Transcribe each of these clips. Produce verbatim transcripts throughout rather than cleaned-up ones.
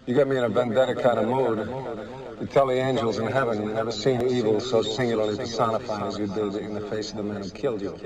You get me in a vendetta kind of mood. You tell the angels in heaven you never seen evil so singularly personified as you did in the face of the man who killed you.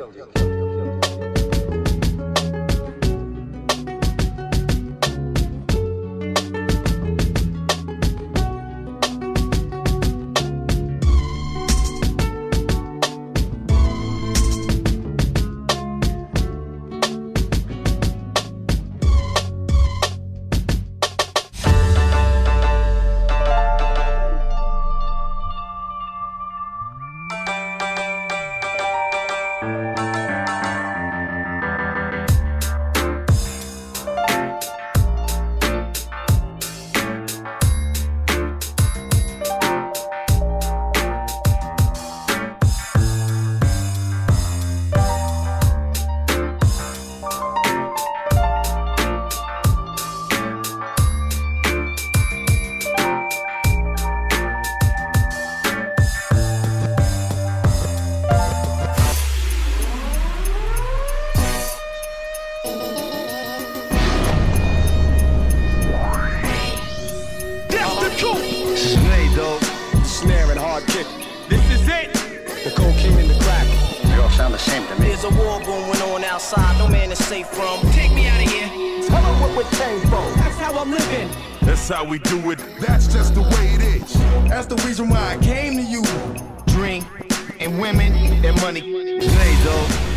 That's how we do it. That's just the way it is. That's the reason why I came to you. Drink and women and money. Play though.